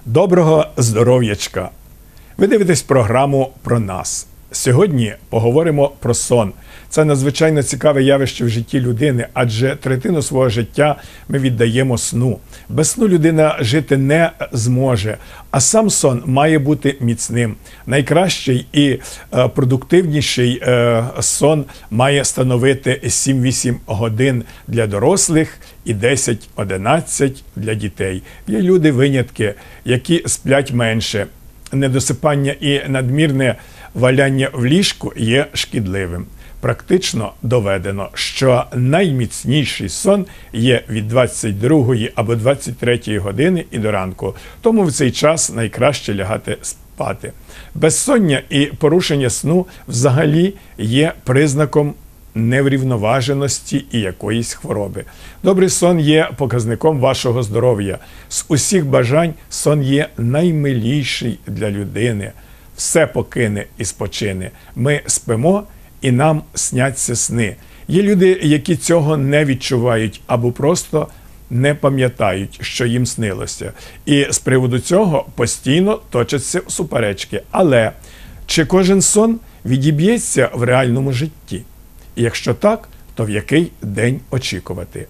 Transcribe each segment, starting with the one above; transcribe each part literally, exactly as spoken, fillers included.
Доброго здоров'ячка! Ви дивитесь програму про нас. Сьогодні поговоримо про сон. Це надзвичайно цікаве явище в житті людини, адже третину свого життя ми віддаємо сну. Без сну людина жити не зможе, а сам сон має бути міцним. Найкращий і е, продуктивніший е, сон має становити сім-вісім годин для дорослих і десять-одинадцять для дітей. Є люди-винятки, які сплять менше. Недосипання і надмірне валяння в ліжку є шкідливим. Практично доведено, що найміцніший сон є від двадцять другої або двадцять третьої години і до ранку. Тому в цей час найкраще лягати спати. Безсоння і порушення сну взагалі є признаком неврівноваженості і якоїсь хвороби. Добрий сон є показником вашого здоров'я. З усіх бажань сон є наймиліший для людини. Все покине і спочине. Ми спимо, і нам сняться сни. Є люди, які цього не відчувають або просто не пам'ятають, що їм снилося. І з приводу цього постійно точаться суперечки. Але чи кожен сон відіб'ється в реальному житті? І якщо так, то в який день очікувати?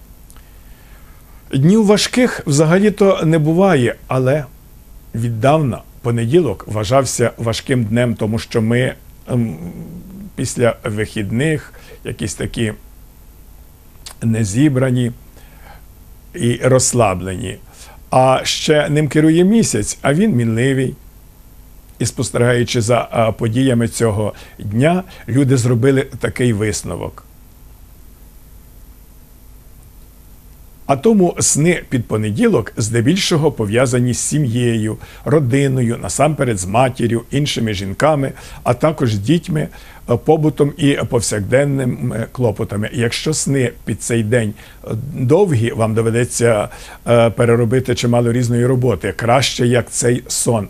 Днів важких взагалі-то не буває, але віддавна понеділок вважався важким днем, тому що ми ем, після вихідних якісь такі незібрані і розслаблені. А ще ним керує місяць, а він мінливий. І спостерігаючи за подіями цього дня, люди зробили такий висновок. А тому сни під понеділок здебільшого пов'язані з сім'єю, родиною, насамперед з матір'ю, іншими жінками, а також з дітьми, побутом і повсякденними клопотами. Якщо сни під цей день довгі, вам доведеться переробити чимало різної роботи. Краще, як цей сон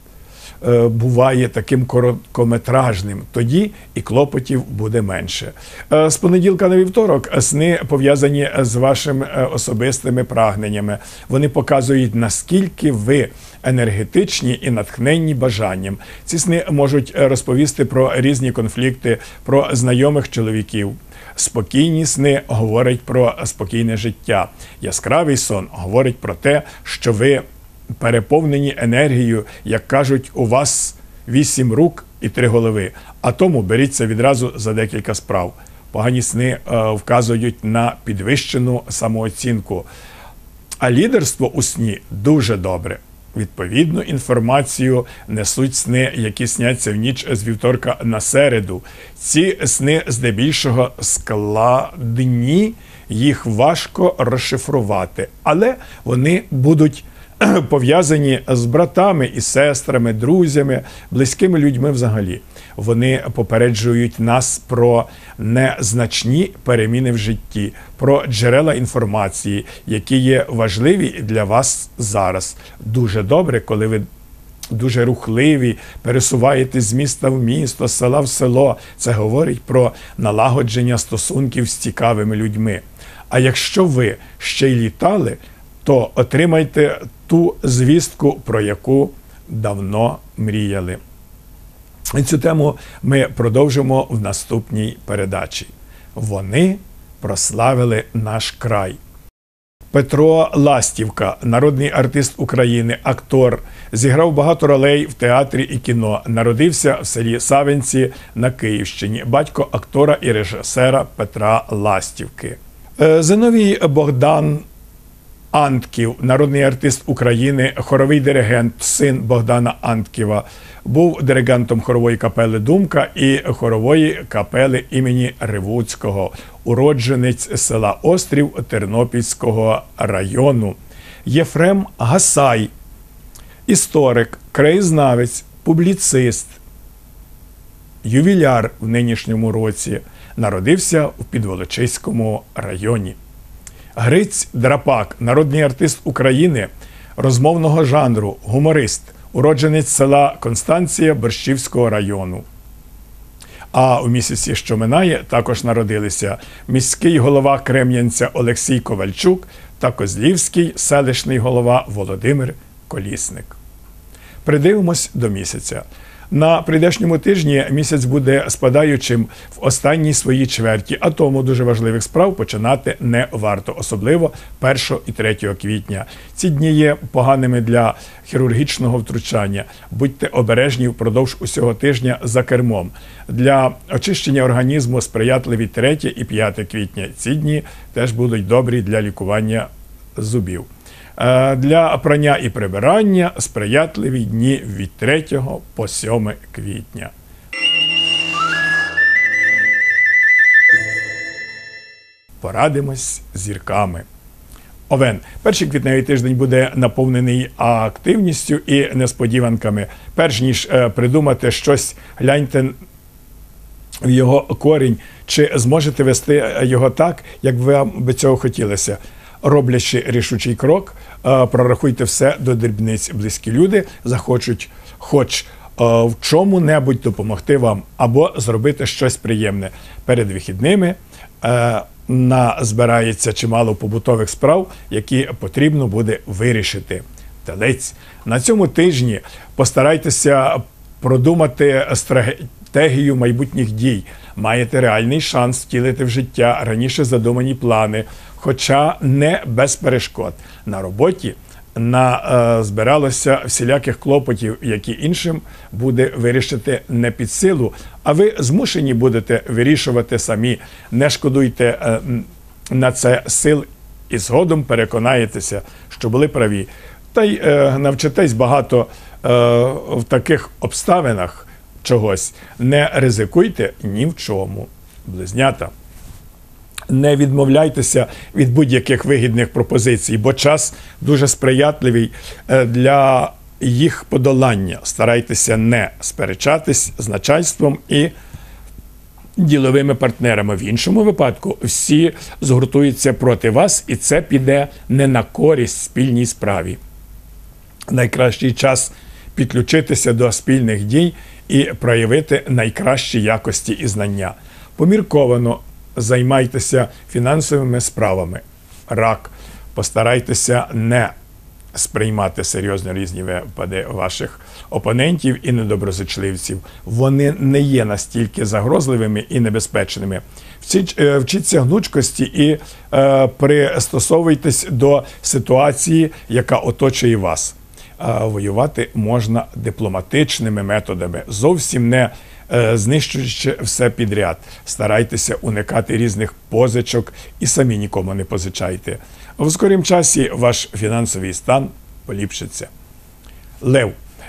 буває таким короткометражним, тоді і клопотів буде менше. З понеділка на вівторок сни пов'язані з вашими особистими прагненнями. Вони показують, наскільки ви енергетичні і натхненні бажанням. Ці сни можуть розповісти про різні конфлікти, про знайомих чоловіків. Спокійні сни говорять про спокійне життя. Яскравий сон говорить про те, що ви переповнені енергією, як кажуть, у вас вісім рук і три голови. А тому беріться відразу за декілька справ. Погані сни е, вказують на підвищену самооцінку. А лідерство у сні дуже добре. Відповідну інформацію несуть сни, які сняться в ніч з вівторка на середу. Ці сни здебільшого складні, їх важко розшифрувати, але вони будуть пов'язані з братами і сестрами, друзями, близькими людьми взагалі. Вони попереджують нас про незначні переміни в житті, про джерела інформації, які є важливі для вас зараз. Дуже добре, коли ви дуже рухливі, пересуваєтесь з міста в місто, з села в село. Це говорить про налагодження стосунків з цікавими людьми. А якщо ви ще й літали, то отримайте ту звістку, про яку давно мріяли. І цю тему ми продовжимо в наступній передачі. Вони прославили наш край. Петро Ластівка, народний артист України, актор, зіграв багато ролей в театрі і кіно. Народився в селі Савинці на Київщині. Батько актора і режисера Петра Ластівки. Зиновій Богдан Антків, народний артист України, хоровий диригент, син Богдана Антківа, був диригентом хорової капели «Думка» і хорової капели імені Ревуцького, уродженець села Острів Тернопільського району. Єфрем Гасай, історик, краєзнавець, публіцист, ювіляр в нинішньому році, народився в Підволочиському районі. Гриць Драпак, народний артист України, розмовного жанру, гуморист, уродженець села Констанція Борщівського району. А у місяці, що минає, також народилися міський голова Крем'янця Олексій Ковальчук та козлівський селищний голова Володимир колісник. Придивимось до місяця. На прийдешньому тижні місяць буде спадаючим в останній своїй чверті, а тому дуже важливих справ починати не варто, особливо першого і третього квітня. Ці дні є поганими для хірургічного втручання. Будьте обережні впродовж усього тижня за кермом. Для очищення організму сприятливі третє і п'яте квітня. Ці дні теж будуть добрі для лікування зубів. Для прання і прибирання сприятливі дні від третього по сьоме квітня. Порадимось з зірками. Овен. Перший квітневий тиждень буде наповнений активністю і несподіванками. Перш ніж придумати щось, гляньте в його корінь, чи зможете вести його так, як вам би цього хотілося. Роблячи рішучий крок, прорахуйте все до дрібниць. Близькі люди захочуть хоч в чому-небудь допомогти вам або зробити щось приємне. Перед вихідними назбирається чимало побутових справ, які потрібно буде вирішити. Телець. На цьому тижні постарайтеся продумати стратегію майбутніх дій. Маєте реальний шанс втілити в життя раніше задумані плани, хоча не без перешкод. На роботі назбиралося всіляких клопотів, які іншим буде вирішити не під силу, а ви змушені будете вирішувати самі. Не шкодуйте е, на це сил і згодом переконаєтеся, що були праві. Та й е, навчитесь багато е, в таких обставинах чогось. Не ризикуйте ні в чому. Близнята. Не відмовляйтеся від будь-яких вигідних пропозицій, бо час дуже сприятливий для їх подолання. Старайтеся не сперечатись з начальством і діловими партнерами. В іншому випадку всі згуртуються проти вас, і це піде не на користь спільній справі. Найкращий час підключитися до спільних дій і проявити найкращі якості і знання. Помірковано займайтеся фінансовими справами. Рак. Постарайтеся не сприймати серйозно різні випади ваших опонентів і недоброзичливців. Вони не є настільки загрозливими і небезпечними. Вчіться гнучкості і е, пристосовуйтесь до ситуації, яка оточує вас. Е, воювати можна дипломатичними методами, зовсім не знищуючи все підряд. Старайтеся уникати різних позичок і самі нікому не позичайте. В скорім часі ваш фінансовий стан поліпшиться. Лев.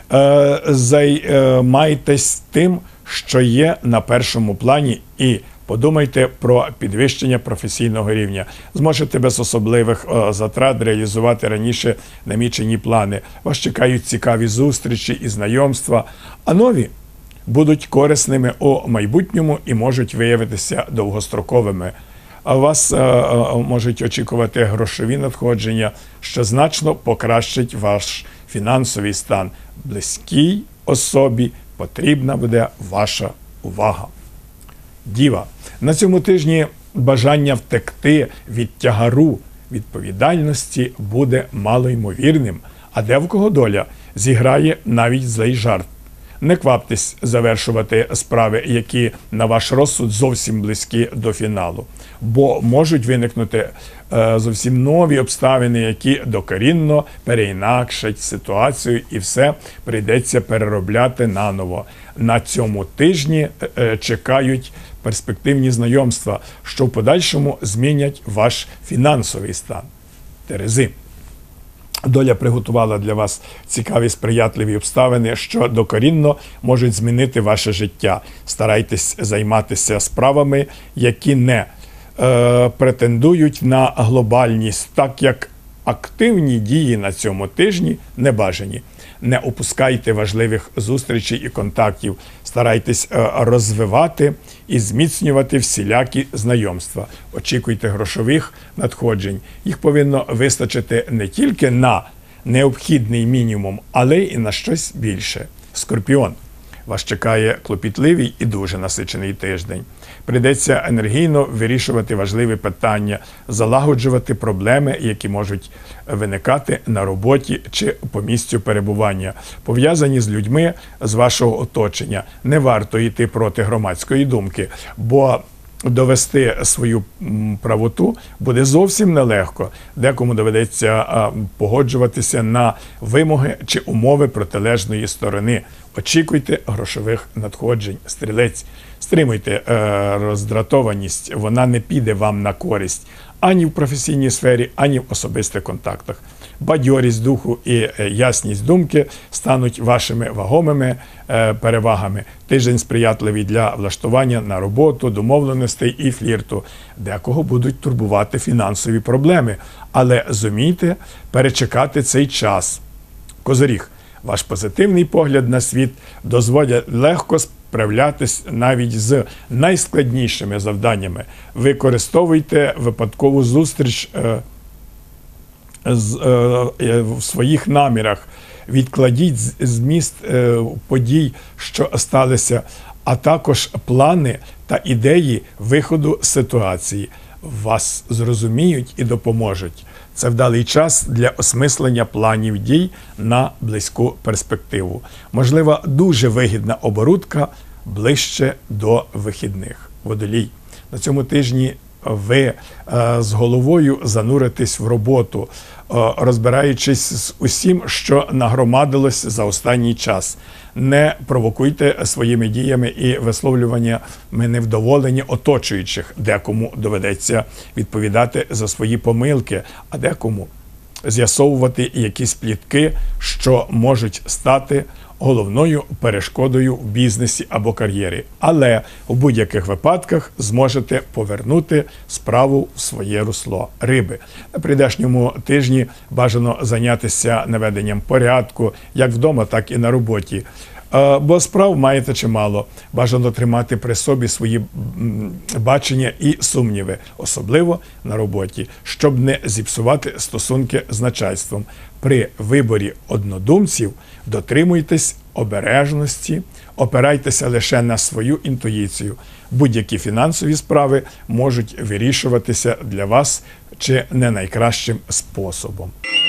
Займайтесь тим, що є на першому плані, і подумайте про підвищення професійного рівня. Зможете без особливих затрат реалізувати раніше намічені плани. Вас чекають цікаві зустрічі і знайомства, а нові будуть корисними у майбутньому і можуть виявитися довгостроковими. А вас а, а, можуть очікувати грошові надходження, що значно покращить ваш фінансовий стан. Близькій особі потрібна буде ваша увага. Діва. На цьому тижні бажання втекти від тягару відповідальності буде малоймовірним, а де в кого доля зіграє навіть злий жарт. Не кваптесь завершувати справи, які на ваш розсуд зовсім близькі до фіналу, бо можуть виникнути е, зовсім нові обставини, які докорінно переінакшать ситуацію, і все прийдеться переробляти наново. На цьому тижні е, чекають перспективні знайомства, що в подальшому змінять ваш фінансовий стан. Терези. Доля приготувала для вас цікаві сприятливі обставини, що докорінно можуть змінити ваше життя. Старайтесь займатися справами, які не е, претендують на глобальність, так як активні дії на цьому тижні не бажані. Не опускайте важливих зустрічей і контактів. Старайтесь е, розвивати і зміцнювати всілякі знайомства. Очікуйте грошових надходжень. Їх повинно вистачити не тільки на необхідний мінімум, але й на щось більше. Скорпіон. Вас чекає клопітливий і дуже насичений тиждень. Прийдеться енергійно вирішувати важливі питання, залагоджувати проблеми, які можуть виникати на роботі чи по місцю перебування, пов'язані з людьми з вашого оточення. Не варто йти проти громадської думки, бо довести свою правоту буде зовсім нелегко. Декому доведеться погоджуватися на вимоги чи умови протилежної сторони. Очікуйте грошових надходжень. Стрілець. Стримуйте роздратованість, вона не піде вам на користь ані в професійній сфері, ані в особистих контактах. Бадьорість духу і ясність думки стануть вашими вагомими перевагами. Тиждень сприятливий для влаштування на роботу, домовленостей і флірту. Декого будуть турбувати фінансові проблеми, але зумійте перечекати цей час. Козиріг. Ваш позитивний погляд на світ дозволить легко справлятись навіть з найскладнішими завданнями. Використовуйте випадкову зустріч е, з, е, в своїх намірах. Відкладіть зміст е, подій, що сталися, а також плани та ідеї виходу з ситуації. Вас зрозуміють і допоможуть. Це вдалий час для осмислення планів дій на близьку перспективу. Можливо, дуже вигідна оборудка ближче до вихідних. Водолій. На цьому тижні ви е, з головою зануритесь в роботу, е, розбираючись з усім, що нагромадилось за останній час. Не провокуйте своїми діями і висловлюваннями невдоволення оточуючих. Декому доведеться відповідати за свої помилки, а декому з'ясовувати якісь плітки, що можуть стати головною перешкодою в бізнесі або кар'єрі. Але у будь-яких випадках зможете повернути справу в своє русло. Риби. На прийдешньому тижні бажано зайнятися наведенням порядку, як вдома, так і на роботі. Бо справ маєте чимало. Бажано тримати при собі свої бачення і сумніви, особливо на роботі, щоб не зіпсувати стосунки з начальством. При виборі однодумців дотримуйтесь обережності, опирайтеся лише на свою інтуїцію. Будь-які фінансові справи можуть вирішуватися для вас чи не найкращим способом.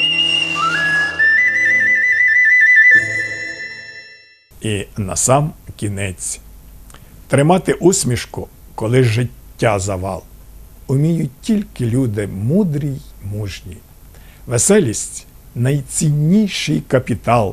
І на сам кінець. Тримати усмішку, коли життя завал, уміють тільки люди мудрі й мужні. Веселість – найцінніший капітал,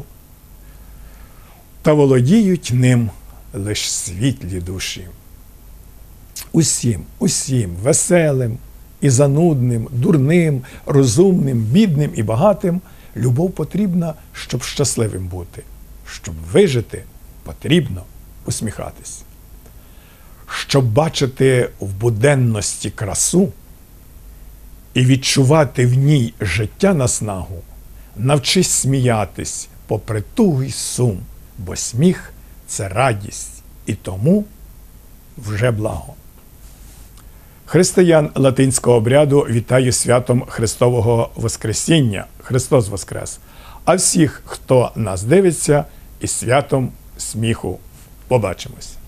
та володіють ним лиш світлі душі. Усім, усім веселим і занудним, дурним, розумним, бідним і багатим любов потрібна, щоб щасливим бути. Щоб вижити, потрібно усміхатись. Щоб бачити в буденності красу і відчувати в ній життя наснагу, навчись сміятись попри тугий сум, бо сміх – це радість, і тому вже благо. Християн латинського обряду вітаю святом Христового Воскресіння. Христос Воскрес! А всіх, хто нас дивиться, із святом сміху. Побачимось!